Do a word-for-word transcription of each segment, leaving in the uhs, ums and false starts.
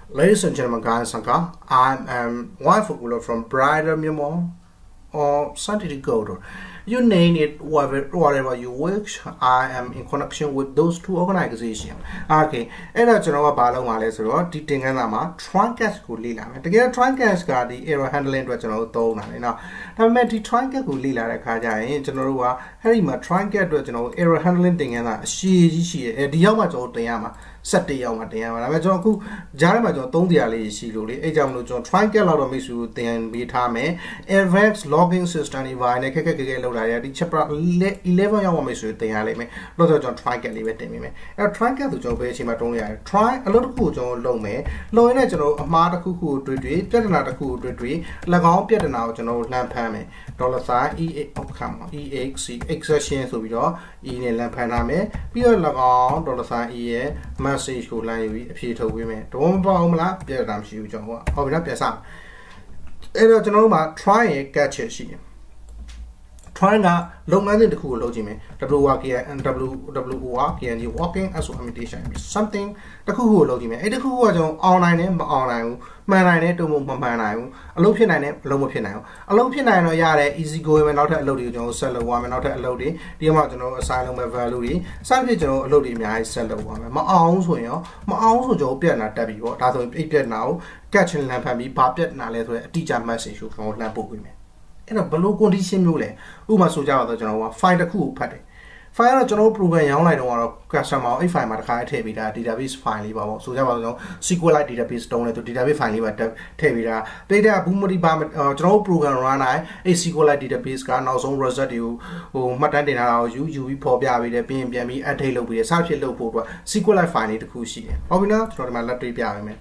Ladies and gentlemen, guys, I am wife from Brighter Memo or Santi Godo. You name it, whatever, whatever you wish. I am in connection with those two organizations. Okay, and that's about Balomales or Titing and Lama, Trunkers could lila. To get a Trunkers got the error handling to general tone. Now, I met the Trunker could lila Kaja in general, Harima Trunker to general error handling thing and she, she, a Diama to Yama. Set the young at the end. I don't know, Jaramajo don't the alley, she luli, a jam to try and get out of Missu, then be time, advanced logging system, if I make a chapter eleven young Missu, the alley, not a try and leave it to me. A try and get the job, she might only try a little good on low me, low in a general, a mother who could retreat, get another cool retreat, Lagon, get an out, and old lamp pame, dollar sign, E A, come, E X C, exertion, so we are in a lamp paname, be a Lagon, dollar sign, E A, message who line with women. Don't bomb la, dear damn shoe, John. How up your son? Ever to know about try it, catch it, she. Try not long under the cool logime, W walking and W W walking and you walking as imitation. Something the cool logime. A cool was online and online, man, to move man, a low piano, low piano, a low piano yard, easy going and not a loading, sell a woman, not a loading, the amount of asylum of value, some regional loading me, I sell a woman. My arms will you, my arms will job, not Debbie, what I don't eat now, catching lamp and be popped at now, let teacher message from lamp women. In a below condition, mule, Uma Soja, the general, find a cool patty. Fire a general program, I don't want to customer if I'm at high Tavida, database finally, so there was no sequel like database don't to database finally, but Tavida, Beta Boomody Bam, general program run I, a sequel like database can also residue, who Matandina, you, you, Pobia with a P M B at Halo with a such a low port, sequel like finally to Kushi. Obina, throw my latte piano.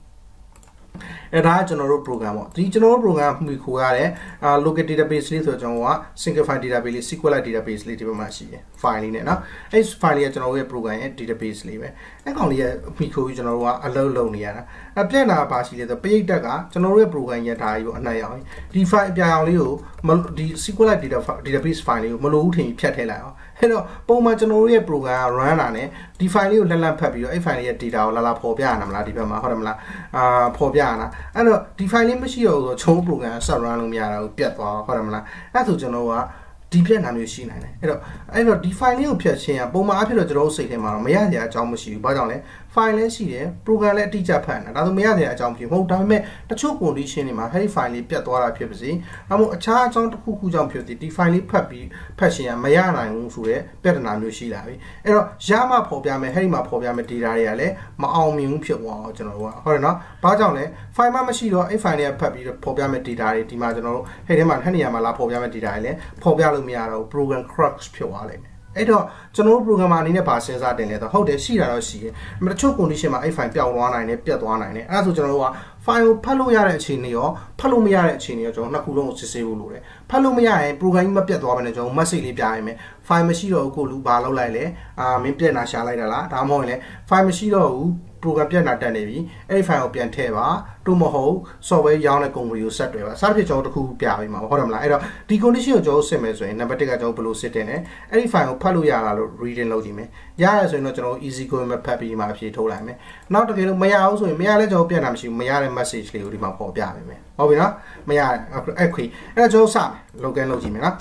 A general program. The general program we could look at database little simplified database, sequel database little machine. Finally, now it's finally a general program database leave. And only a Pico general a low lonia. A piano passy the big dagger, general program yet I you and I. Define Piano, the sequel database finally, Maluti, Piatella. Hello, Poma general program run on it. Define you Lala Papio, if I need data, Lala Pobiana, La Dipama, Horamla, Pobiana. And uh, defining machine or two program surrounding me out, Pietwa, Horamla, that's what you know. Depend on machine. I know defining Piacia, Boma Apple Rose, Maya, Jamashi, but only finally see program let teacher pen, and other Maya jump you hold down me, the two condition in my very finally Pietwa Piazi. I'm a charge on the cuckoo jump you, defining puppy, Passia, Mayana, Unsure, better than you see that. And Jama Pobiam, Herima Pobiam, Dirale, my own mum Pietwa, general, or not, but only five Mamashiro, if I near puppy, Pobiam Didari, Dimaginal, Hediman, Heniamala Pobiam Didale, Pobiam. Program crux pure. Edo, general program in a passes are then the whole day see that I see. But the two condition I find Piao one and Piat one and as a general file Palomia Chinio, Palomia Chinio, Nakulo Sisulu, Palomia, program Piat one and Massili Piame, five Machiro Kulu Balo Lile, ah, Mimpena Shalala, Damole, five Machiro. Program not done heavy, a file pian teva, Tumoho, so a young congress set river, subject of the cool piavima, Horamla, the condition of Joe Simmons, never take a job below sitting, any file Paluyala reading logime. Yas and not easy going with Pappy Mapi told me. Not to get my house with Mayala Jopian, she Mayala message leave with my poor piavime. Oh, we not, Maya, equi, and Joe Sam, Logan Logimina.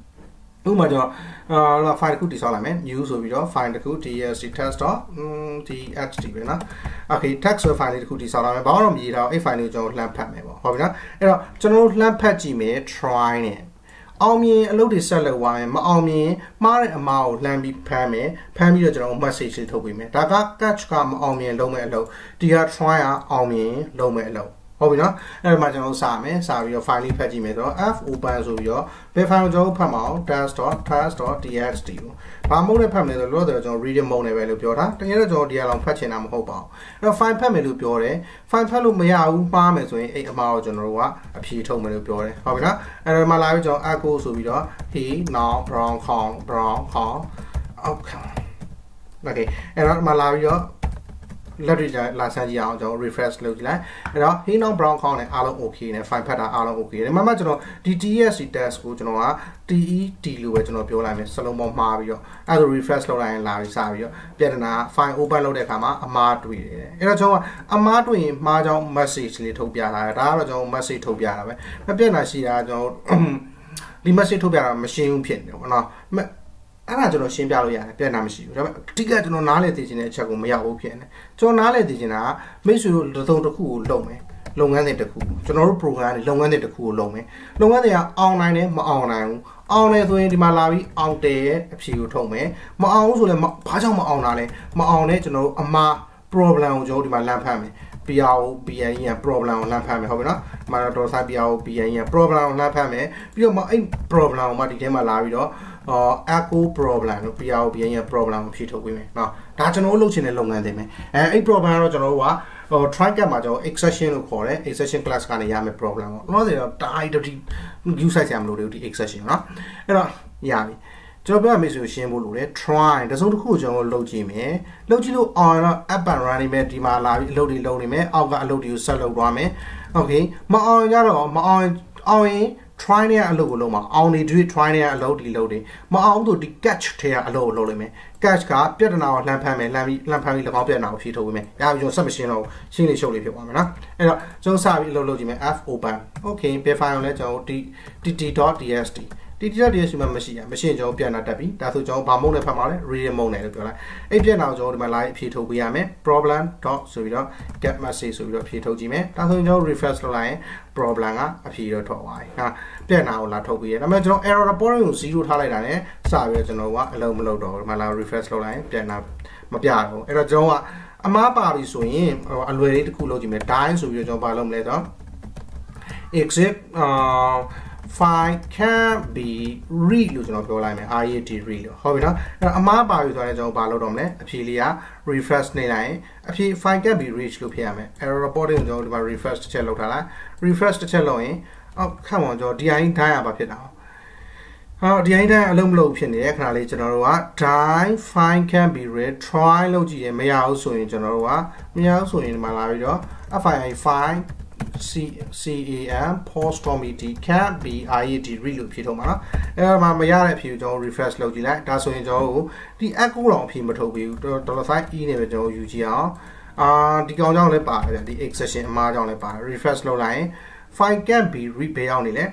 Umajo, uh, find the Solomon, use of video, find the cootie, the test or the H T V. Okay, text will find the cootie Solomon, bottom year if I knew Joe lamp pat memo. Hobina, general lamp patchy may try it. All me a loaded seller wine, all me, Mari a mouth, lamby pame, pammy the general message to women. Daga catch come all me and low me low. Dear try all me, low me low. Hobina, and my general Same, sorry, your finally patchy metal, F opens of your Befam Joe Pamo, test dot test dot txt. Pamole Pamela Lothers or reading Mone Value Piota, the other Joe Dialon Patchinam Hobo. Now find Pamelu Piore, find Palumea, Palmes with eight miles general, a Pito Melupore. Hobina, and my life John Echo Subida, he, now, brown, Kong, brown, Kong. Okay, and my life. လက်တွေလာဆန်းကြည့်အောင်ကျွန်တော် refresh လုပ်ကြည့်လိုက်အဲ့တော့ Hino Brown ခေါင်းနဲ့အားလုံး okay နဲ့ file ဖတ်တာအားလုံး okay တယ်ဒီမှာမှကျွန်တော်ဒီ T E S C test ကိုကျွန်တော်က T E T လို့ပဲကျွန်တော်ပြောလိုက်မယ်စလုံးပေါ်မှားပြီးတော့အဲ့ဒါ refresh လုပ်လိုက်ရင်လာပြီးစပြီးတော့ပြဿနာ file open လုပ်တဲ့အခါမှာအမှားတွေ့တယ်အဲ့တော့ကျွန်တော်ကအမှားတွေ့ရင်မှားကြောင်း message လေးထုတ်ပြလာတယ်ဒါကတော့ကျွန်တော် message ထုတ်ပြတာပဲမပြဿနာရှိတာကျွန်တော်ဒီ message ထုတ်ပြတာမရှင်းဘူးဖြစ်နေတယ်ပေါ့နော်အဲ့ဒါကျွန်တော်ရှင်းပြလို့ရတယ်ပြဿနာမရှိဘူးဒါပေမဲ့အဓိကကျွန်တော်နားလည်သိချင်တဲ့အချက်ကိုမရောက်ဘူးဖြစ်နေကျွန်တော်နားလည်သိချင်တာကမိတ်ဆွေတို့တစ်စုံတစ်ခုကိုလုပ်မယ်လုပ်ငန်းစဉ်တစ်ခုကျွန်တော်တို့ program တွေလုပ်ငန်းစဉ်တစ်ခုကိုလုပ်မယ်လုပ်ငန်းစဉ်ကအောင်နိုင်တယ်မအောင်နိုင်ဘူးအောင်တယ်ဆိုရင်ဒီမှာလာပြီးအောင်တယ်ရဲ့အဖြေကိုထုတ်မယ်မအောင်ဘူးဆိုလည်းဘာကြောင့်မအောင်တာလဲမအောင်တဲ့ကျွန်တော်တို့အမှား problem ကိုကျွန်တော်ဒီမှာလမ်းဖတ်မယ် P R O P N ရဲ့ problem ကိုလမ်းဖတ်မယ်ဟုတ်ပြီနော်ဒီမှာတော့ site P R O P N ရဲ့ problem ကိုလမ်းဖတ်မယ်ပြီးတော့မှအဲ့ problem ကိုမှဒီထဲမှာလာပြီးတော့အော် echo problem လို့ P R O P N ရဲ့ problem ကိုဖြေထုတ်ပေးမယ်နော်ဒါကျွန်တော်တို့လုပ်ချင်တဲ့လုပ်ငန်းတွေမယ်အဲအဲ့ problem ကတော့ကျွန်တော်တို့ကဟို try get မှာကျွန်တော် exception လို့ခေါ်တယ် exception class ကနေရမယ် problem ပေါ့တော့ဆိုတော့ die use size ရမလို့ဒီ exception เนาะအဲ့တော့ရပြီကျွန်တော်ပြောရမယ်ဆိုရှင်းဖို့လိုတယ် try တစုံတစ်ခုကိုကျွန်တော်လုပ်ကြည့်မယ်လုပ်ကြည့်လို့ on တော့ up and running ပဲဒီမှာလာပြီးအလုပ်တွေလုပ်နေမယ်အောက်ကအလုပ်တွေကိုဆက်လုပ်သွားမယ် okay မအောင်ကြတော့မအောင်အောင်ရင် try နဲ့အလုပ်ကိုလုပ်မှာအောင်နေတွေ့ try နဲ့အလုပ်ဒီလုပ်တွေမအောင်ဆိုဒီ catch ထဲကအလုပ်ကိုလုပ်လိုက်မယ် catch ကပြဿနာကိုလှမ်းဖမ်းမယ်လှမ်းပြီးလှမ်းဖမ်းပြီး၎င်းပြဿနာကိုဖြေထုတ်ပေးမယ်ဒါပြီးကျွန်တော်ဆက်မရှင်းတော့ရှင်းနေရှုပ်လေးဖြစ်သွားမယ်နော်အဲ့တော့ကျွန်တော်စပြီးအလုပ်လုပ်ကြည့်မယ် f open okay ပြ file ကိုလည်းကျွန်တော် tt.txt tt.txt မှာမရှိရမရှိရင်ကျွန်တော်ပြန်လာတက်ပြီဒါဆိုကျွန်တော်ဘာမုန်းနဲ့ဖတ်မှာလဲ reading mode နဲ့လို့ပြောလိုက်အဲ့ပြဿနာကိုကျွန်တော်ဒီမှာ live အဖြေထုတ်ပေးရမယ် problem. ဆိုပြီးတော့ get message ဆိုပြီးတော့အဖြေထုတ်ကြည့်မယ်ဒါဆိုရင်ကျွန်တော် refresh လုပ်လိုက်ရင် problem ကအဖြေတော့ထွက်သွားပြီဟာပြဿနာကိုလာထုတ်ပေးရဒါပေမဲ့ကျွန်တော် error reporting ကို zero ထားလိုက်တာ ਨੇ စပြီးတော့ကျွန်တော်ကအလုံးမလုပ်တော့ဒီမှာလာ refresh လုပ်လိုက်ရင်ပြဿနာမပြတော့အဲ့တော့ကျွန်တော်ကအမှားပါပြီဆိုရင်အလွယ်လေးတစ်ခုလုပ်ကြည့်မယ် die ဆိုပြီးတော့ကျွန်တော်ဘာလုပ်မလဲဆိုတော့ exit uh file can be read လို့ကျွန်တော်ပြောလိုက်မယ် read read လို့ဟုတ်ပြီနော်အဲ့တော့အမှားပါပြီဆိုရင်ကျွန်တော်ဘာလုပ်တော့မလဲအဖြေလေးက refresh နေလိုက်ရင်အဖြေ file can be read လို့ဖြစ်ရမယ် error reporting ကိုကျွန်တော်ဒီမှာ refresh တစ်ချက်လုပ်ထားလိုက် refresh တစ်ချက်လုပ်ရင်အော်ခန့်အောင်ကျွန်တော် di တိုင်းရပါဖြစ်တာဟော di တိုင်းအလုံးမလုံးဖြစ်နေတဲ့ခဏလေးကျွန်တော်တို့က die file can be read try လုပ်ကြည့်ရင်မရဘူးဆိုရင်ကျွန်တော်တို့ကမရဘူးဆိုရင်ဒီမှာလာပြီးတော့ file C C A M post-committee can be read read လို့ဖြေထုတ်မှာနော်အဲ့ဒါမှမရတဲ့အဖြေကိုကျွန်တော် refresh လုပ်ကြည့်လိုက်ဒါဆိုရင်ကျွန်တော်တို့ဒီ echo တော့အဖြေမထုတ်ဘူး dollar sign e နဲ့ပဲကျွန်တော်ယူကြည့်အောင်အာဒီကောင်ကြောင့်လည်းပါတယ်ဒီ exception အမှားကြောင့်လည်းပါတယ် refresh လုပ်လိုက်ရင် file can be read ဘယ်ရောက်နေလဲ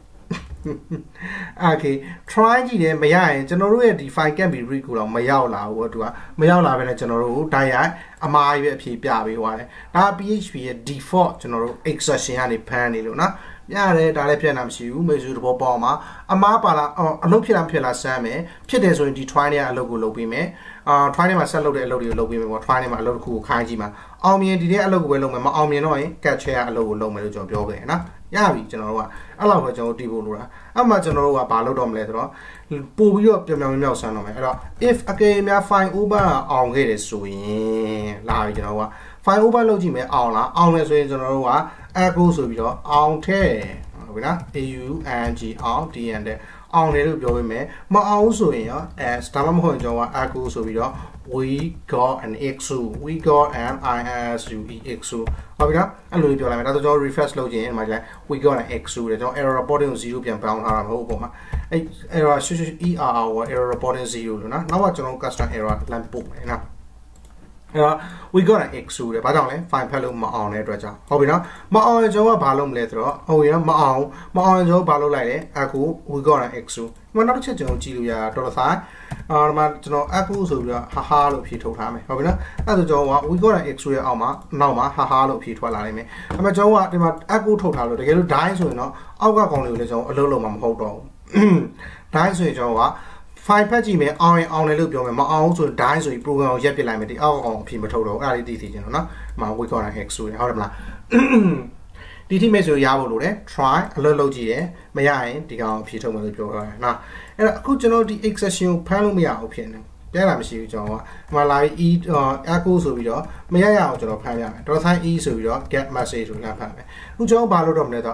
okay try ကြည့်တယ်မရရင်ကျွန်တော်တို့ရဲ့ဒီ file can be read ကိုတော့မရောက်လာဘူးသူကမရောက်လာဘဲနဲ့ကျွန်တော်တို့ တိုက်ရိုက်အမှားကြီးပဲအဖြေပြပေးသွားတယ်ဒါ P H P ရဲ့ default ကျွန်တော်တို့ exception ကနေဖမ်းနေလို့နော်ရတယ်ဒါလည်းပြဿနာမရှိဘူးမိတ်ဆွေတဘောပေါမှာအမှားပါလားအလုပ်ဖြစ်လားဖြစ်လားစမ်းမယ်ဖြစ်တယ်ဆိုရင်ဒီ try နဲ့အလုပ်ကိုလုပ်ပေးမယ်အာ try နဲ့မှာဆက်လုပ်တဲ့အလုပ်တွေကိုလုပ်ပေးမယ်ပေါ့ try နဲ့မှာအလုပ်တစ်ခုကိုခိုင်းကြည့်မှာအောင်မြင်ဒီတဲ့အလုပ်ကိုပဲလုပ်မယ်မအောင်မြင်တော့ရင် catch ရအလုပ်ကိုလုပ်မယ်လို့ကျွန်တော်ပြောခဲ့ရနော်ရပြီကျွန်တော်တို့ကအဲ့လောက်ပဲကျွန်တော်တီးဖို့လိုတာအဲ့မှာကျွန်တော်တို့ကဘာလုပ်တော့မလဲဆိုတော့ပို့ပြီးတော့ပြောင်ပြောင်မြောက်ဆန်းတော့မယ်အဲ့တော့ if အကယ်များ file open အောင်ခဲ့တယ်ဆိုရင်လာပြီကျွန်တော်တို့က file open လုပ်ကြည့်မယ်အောင်လားအောင်လဲဆိုရင်ကျွန်တော်တို့က echo ဆိုပြီးတော့အောင်ထဲဟုတ်ပြီနော် A U N G အောင် D N တဲ့အောင်တယ်လို့ပြောပေးမယ်မအောင်ဆိုရင်ရော as ဒါမှမဟုတ်ရင်ကျွန်တော်က echo ဆိုပြီးတော့ we got an exu we got an isu exu ဟုတ်ပြီနော်အဲ့လိုပြောလိုက်မယ်ဒါဆိုကျွန်တော် refresh လုပ်ကြည့်ရင်ဒီမှာကြည့်လိုက် we got an exu တဲ့ကျွန်တော် error reporting ကို zero ပြန်ပေါင်းထားတာမဟုတ်ဘူးပေါ့မှာအဲ့ error error error reporting zero လို့နော်နောက်ကကျွန်တော် custom error လမ်းပို့မယ်နော်အဲ့တော့ we got an exu တဲ့ဘာကြောင့်လဲ file ဖတ်လို့မအောင်တဲ့အတွက်ကြောင့်ဟုတ်ပြီနော်မအောင်ရင်ကျွန်တော်ကဘာလုပ်မလဲဆိုတော့ဟုတ်ပြီနော်မအောင်မအောင်ရင်ကျွန်တော်ဘာလုပ်လိုက်လဲအခု we got an exu ဒီမှာနောက်တစ်ချက်ကျွန်တော်ကြည့်လို့ရတာတော်တော်ဆိုင်အာဒီမှာကျွန်တော် echo ဆိုပြီးတော့ haha လို့ဖြေထုတ်ထားမယ်ဟုတ်ပြီနော်အဲ့ဒါဆိုကျွန်တော်က we got an exu ရဲ့အောက်မှာနောက်မှာ haha လို့ဖြေထွက်လာနိုင်မယ်အဲ့မှာကျွန်တော်ကဒီမှာ echo ထုတ်ထားလို့တကယ်လို့ die ဆိုရင်တော့အောက်ကကောင်လေးကိုလည်းကျွန်တော်အလုပ်လုပ်မှာမဟုတ်တော့ဘူး die ဆိုရင်ကျွန်တော်ကfile ဖတ်ကြည့်မယ်အောင်ရင်အောင်တယ်လို့ပြောမယ်မအောင်ဆိုရင် die ဆိုရင် program ကိုရက်ပစ်လိုက်မယ်ဒီအောက်ကောင်အဖြစ်မထုတ်တော့ဘူးအဲ့ဒါလေးသိသိချင်တော့နော်ဒီမှာ we got an exu ရဟုတ်တယ်မလားဒီထိမဲ့ဆိုရဖို့လို့တယ် try အလုပ်လုပ်ကြည့်ရမရရင်ဒီကောင်အဖြေထုတ်မယ်လို့ပြောထားတယ်နော်အဲ့တော့အခုကျွန်တော်ဒီ exception ကိုဖမ်းလို့မရဘူးဖြစ်နေပြတာမရှိဘူးကျွန်တော်ကဒီမှာလာပြီး e echo ဆိုပြီးတော့မရရအောင်ကျွန်တော်ဖမ်းရမယ် dollar sign e ဆိုပြီးတော့ get message ဆိုလမ်းဖမ်းမယ်အခုကျွန်တော်ဘာလုပ်တော့မလဲဆိုတော့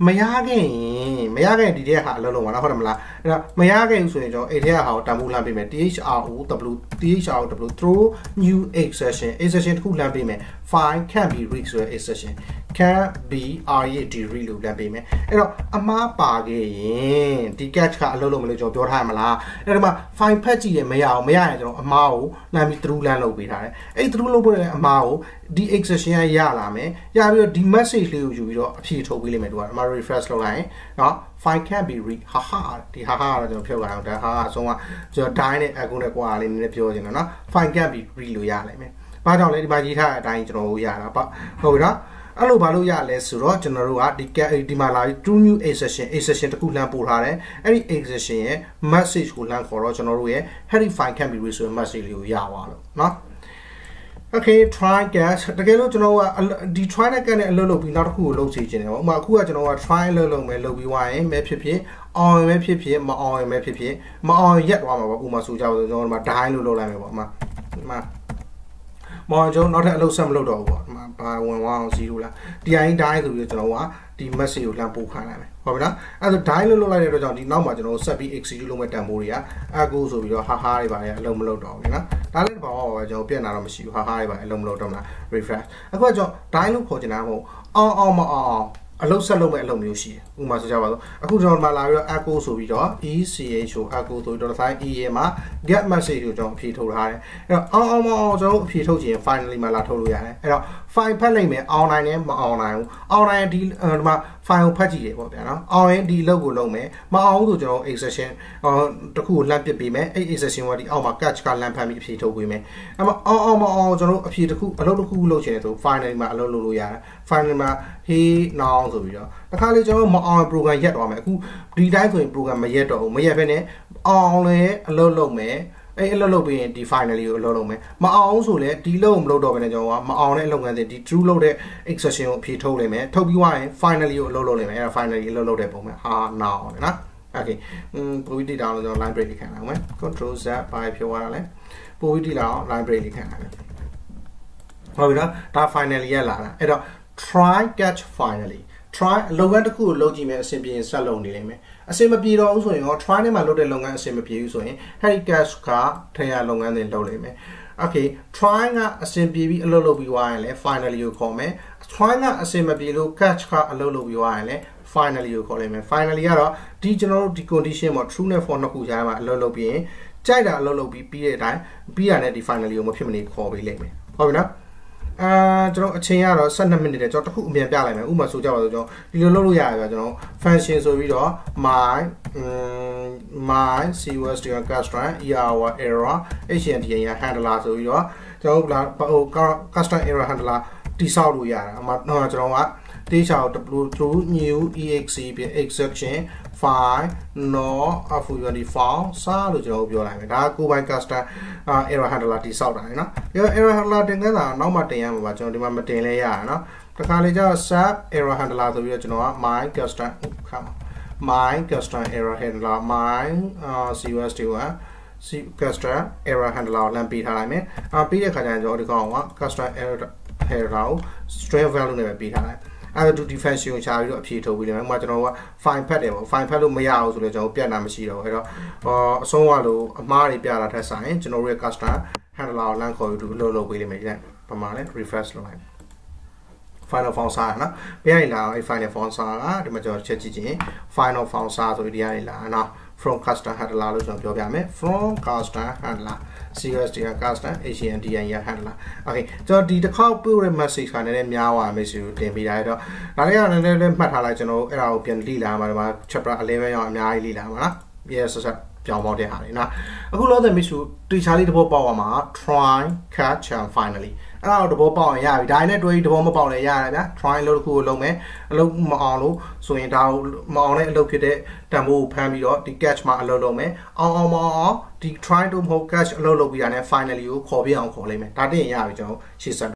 မရခဲ့ရင်မရခဲ့ဒီတဲ့ဟာအလုပ်လုပ်မှာလားဟုတ်တယ်မလားအဲ့တော့မရခဲ့ဘူးဆိုရင်ကျွန်တော်အဲ့တဲ့ဟာကိုတန်ဖိုးလှမ်းပေးမယ် throw throw throw new exception exception တစ်ခုလှမ်းပေးမယ် file can be read ဆိုတဲ့ exception can be read လို့လှမ်းပေးမယ်အဲ့တော့အမှားပါခဲ့ရင်ဒီ catch ကအလုပ်လုပ်မလို့ကျွန်တော်ပြောထားရမလားအဲ့ဒါမှ file ဖတ်ကြည့်ရင်မရအောင်မရရင်ကျွန်တော်အမှားကိုလှမ်းပြီး through လှမ်းလုပ်ပေးထားတယ်အဲ့ through လုပ်ဖို့တဲ့အမှားကိုဒီ exception ကရလာမယ်ရပြီးတော့ဒီ message လေးကိုယူပြီးတော့အဖြေထုတ်ပေးလိမ့်မယ်သူကအမှား refresh လုပ်လိုက်ရင်เนาะ file can be read ဟာဟာဒီဟာဟာကတော့ကျွန်တော်ဖြုတ်လိုက်အောင်ဒါဟာအဆုံးကကျွန်တော် die နဲ့ echo နဲ့ကွာလေးနည်းနည်းပြောချင်တယ်เนาะ file can be read လို့ရနိုင်မယ်ဘာကြောင့်လဲဒီမှာရေးထားတဲ့အတိုင်းကျွန်တော်တို့ရတာပေါ့ဟုတ်ပြီနော်အဲ့လိုဘာလို့ရလဲဆိုတော့ကျွန်တော်တို့ကဒီဒီမှာလာပြီး two new exception exception တခုလှမ်းပို့ထားတယ်အဲ့ဒီ exception ရဲ့ message ကိုလှမ်းခေါ်တော့ကျွန်တော်တို့ရဲ့ heady file can be read ဆိုတဲ့ message လေးကိုရသွားလို့เนาะ okay try get တကယ်လို့ကျွန်တော်ကဒီ try နဲ့ get နဲ့အလုပ်လုပ်ပြီးနောက်တစ်ခုကိုလုပ်စီခြင်းတယ်ပေါ့ဥပမာအခုကကျွန်တော်က try လုပ်လုပ်မယ်လုပ်ပြီးွားရင်မဲဖြစ်ဖြစ်အောင်ရင်မဲဖြစ်ဖြစ်မအောင်ရင်မဲဖြစ်ဖြစ်မအောင်ရက်သွားမှာပေါ့ဥပမာဆိုကြပါစို့ကျွန်တော်တို့မှာ die လို့လုပ်လိုက်မယ်ပေါ့ဥပမာဒီမှာမောင်ကျွန်တော်နောက်ထပ်အလုပ်ဆက်မလုပ်တော့ဘူးပေါ့ဘာဝင်သွားအောင်zeroလားဒီအိုင်း die ဆိုပြီးတော့ကျွန်တော်ကဒီ message ကိုလှမ်းပို့ခိုင်းလိုက်မယ်ဟုတ်ပြီလားအဲ့ဒါ die လို့လုပ်လိုက်တဲ့အတွက်ကြောင့်ဒီနောက်မှာကျွန်တော်ဆက်ပြီး execute လုပ်မဲ့တန်ဖိုးတွေက echo ဆိုပြီးတော့ဟာဟာတွေပါလေအလုံးမလုပ်တော့ဘူးနော်ဒါလည်းဘာမှပဲကျွန်တော်ပြတ်လာတော့မရှိဘူးဟာဟာတွေပါအလုံးမလုပ်တော့မလား refresh အခုကကျွန်တော် die လို့ခေါ်ချင်တာမဟုတ်အောင်အောင်မအောင်အလုပ်ဆက်လုပ်မဲ့အလုပ်မျိုးရှိတယ်ဥပမာဆိုကြပါစို့အခုကျွန်တော်မှလာပြီးတော့ echo ဆိုပြီးတော့ ech ကို echo ဆိုပြီးတော့ file e ရဲ့မှာ get message ကိုကျွန်တော်အဖြေထုတ်ထားတယ်အဲ့တော့အောင်အောင်မအောင်ကျွန်တော်အဖြေထုတ်ချင် finally မှာလာထုတ်လို့ရတယ်အဲ့တော့ file ဖတ်လိုက်မယ် online နဲ့မ online ဘူး online ဒီဒီမှာ file ကိုဖတ်ကြည့်ရပေါ့ဗျာနော်အောင်ရင်ဒီအလုပ်ကိုလုပ်မယ်မအောင်ဆိုကျွန်တော် exception တခုကိုလှမ်းပစ်ပေးမယ်အဲ့ exception ကဒီအောက်မှာ catch ကလှမ်းဖမ်းပြီးအဖြေထုတ်ပေးမယ်အဲ့မှာအောင်အောင်မအောင်ကျွန်တော်အဖြေတခုအလုပ်တစ်ခုလုပ်ချင်တယ်ဆို finally မှာအလုပ်လုပ်လို့ရတယ် finally မှာ hey now ဆိုပြီးတော့တခါလေကျွန်တော်မအောင် program ရက်သွားမယ်အခုဒီတိုင်းဆိုရင် program မရက်တော့ဘူးမရက်ဘဲနဲ့အောင်လဲအလုပ်လုပ်မယ်အဲ့အလုပ်လုပ်ပြီးရင်ဒီ finally ကိုအလုပ်လုပ်မယ်မအောင်ဆိုလဲဒီလုပ်မလုပ်တော့ဘဲနဲ့ကျွန်တော်ကမအောင်တဲ့အလုပ်ငန်းစဉ်ဒီ true လုပ်တဲ့ exception ကိုအဖြေထုတ်လိုက်မယ်ထုတ်ပြီးသွားရင် finally ကိုအလုပ်လုပ်လိုက်မယ်အဲ့ဒါ finally အလုပ်လုပ်တဲ့ပုံပဲဟာ now နော် okay อืมပို့ပြီးတိတောင်းလို့ကျွန်တော် line break လေးခံလိုက်မယ် control z ဘာဖြစ်သွားတာလဲပို့ပြီးတိလာအောင် line break လေးခံလိုက်မယ်ဟုတ်ပြီနော်ဒါ finally ရလာတာအဲ့တော့ try catch finally try လုပ်ငန်းတစ်ခုကိုလုပ်ကြည့်မယ်အဆင်ပြေရင်ဆက်လုပ်နေလိမ့်မယ်အဆင်မပြေတော့ဘူးဆိုရင်ရော try နဲ့မှလုပ်တဲ့လုပ်ငန်းအဆင်မပြေဘူးဆိုရင် heady catch ကထရလုပ်ငန်းတွေလုပ်လိမ့်မယ် okay try ကအဆင်ပြေပြီးအလုပ်လုပ်ပြီးွားရင်လည်း finally ကိုခေါ်မယ် try ကအဆင်မပြေလို့ catch ကအလုပ်လုပ်ပြီးွားရင်လည်း finally ကိုခေါ်လိမ့်မယ် finally ကတော့ဒီကျွန်တော်တို့ဒီ condition မှာ true နဲ့ false နှစ်ခုကြားမှာအလုပ်လုပ်ပြီးရင်ကြိုက်တာအလုပ်လုပ်ပြီးပြီးတဲ့အတိုင်းပြီးရတဲ့ဒီ finally ကိုမဖြစ်မနေခေါ်ပေးလိမ့်မယ်ဟုတ်ပြီနော်အာကျွန်တော်အချိန်ကတော့twelveမိနစ်တယ်ကျွန်တော်တခုအမြန်ပြလိုက်မယ်ဥပမာဆိုကြပါစို့ကျွန်တော်ဒီလိုလုပ်လို့ရတယ်ဗျာကျွန်တော် function ဆိုပြီးတော့ my my cust custom error error hntn ရ handler ဆိုပြီးတော့ကျွန်တော်ဟို custom error handler တိဆောက်လို့ရတာအမှတော့ကျွန်တော်ကတေးချောက် through new exe ပြ exception file no affinity file စားလို့ကျွန်တော်ပြောလိုက်မယ်ဒါကကိုပိုင် custom error handler တိဆောက်တာလေနော် error handler တင်ခဲ့တာနောက်မှတင်ရမှာပါကျွန်တော်ဒီမှာမတင်လဲရတာနော်တခါလေကျတော့ sub error handler ဆိုပြီးတော့ကျွန်တော်က my custom ခါမှာ my custom error handler my cust က custom error handler ကိုလမ်းပေးထားလိုက်မယ်အာပြီးတဲ့ခါကျရင်ကျွန်တော်ဒီကောင်က custom error handler ကို string value နဲ့ပဲပေးထားလိုက်အဲ့ဒါ defense ကိုချာပြီးတော့အဖြေထုတ်ပြီးတယ်။ဥပမာကျွန်တော်က file ဖတ်တယ်ပေါ့ file ဖတ်လို့မရဘူးဆိုတော့ကျွန်တော်ပြတ်တာမရှိတော့ဘူး။အဲ့တော့အဆုံးကလို့အမှားတွေပြတာထက်ဆိုင်ကျွန်တော်တို့ရဲ့ custom handler ကိုလမ်းခေါ်ပြီးသူ့လို့လုပ်ပေးလိမ့်မယ်။ဒီမှာလဲ refresh လုပ်လိုက်။ final font size နော်။ပြန်ရလာအဲ့ final font size ကဒီမှာကျွန်တော်ချက်ကြည့်ချင်း final font size ဆိုပြီးဒီကနေလာနော် from custom handler လို့ကျွန်တော်ပြောပြမယ် from custom handler cust custom hntn ရ handler okay ကျွန်တော်ဒီတစ်ခေါက်ပို့ရ message ကလည်းများသွားမယ်ဆိုတင်ပေးတာတော့ဒါလေးကလည်းလည်းမှတ်ထားလိုက်ကျွန်တော်အဲ့ဒါကိုပြန်လေ့လာမှာဒီမှာ chapter eleven ရောက်အများကြီးလေ့လာမှာနော် yes ဆက်ဆက်ပြောင်းပေါက်တဲ့ဟာတွေနော်အခုလောတဲ့မိတ်ဆွေတေချာလေးတစ်ပုတ်ပေါက်သွားမှာ try catch and finally အဲ့ဒါတော့တဘောပေါက်ရင်ရပြီဒါနဲ့တွဲပြီးတဘောမပေါက်လည်းရတယ်ဗျာ try လို့တစ်ခုကိုလုပ်မယ်အလုပ်မအောင်လို့ဆိုရင်ဒါမအောင်တဲ့အလုပ်ဖြစ်တဲ့တန်ဖိုးကိုဖမ်းပြီးတော့ဒီ catch မှာအလုပ်လုပ်မယ်အောင်အောင်မအောင်ဒီ try တို့မဟုတ် catch အလုပ်လုပ်ပြီးတာနဲ့ finally ကိုခေါ်ပြအောင်ခေါ်လိုက်မယ်ဒါတင်ရပြီကျွန်တော်ရှေ့ဆက်